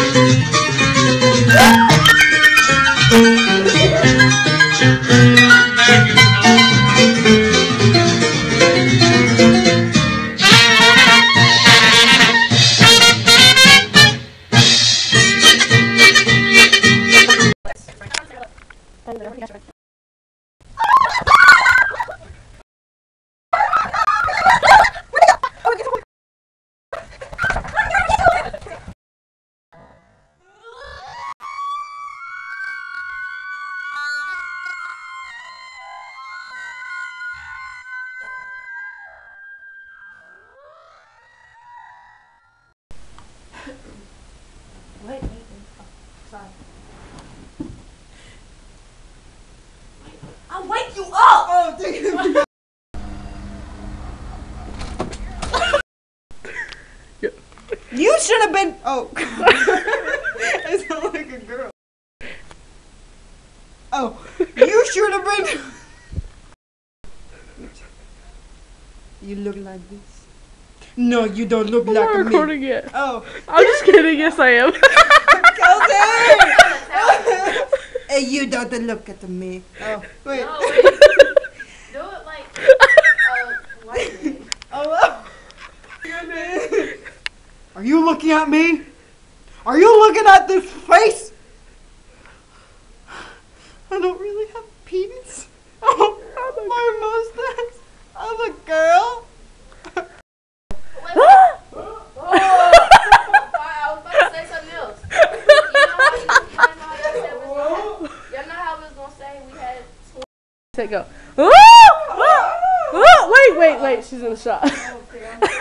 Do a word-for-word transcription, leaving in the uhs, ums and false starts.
Wait, wait, wait. Oh, sorry. Wait, I'll wake you up! Oh, damn. You should have been. Oh. I sound like a girl. Oh, you should have been. You look like this. No, you don't look I'm like not me. recording it. Oh. I'm just kidding. Yes, I am. Kelsi! Hey, you don't look at me. Oh, wait. No, wait. Do it like uh, lightly. Oh, well. Are you looking at me? Are you looking at this face? I don't really have a penis. Oh, my mustache. I'm a girl. Oh, I was about to say something else. You know how we was gonna say we had. Take go. Oh! Oh! Wait, wait, wait. She's in the shot.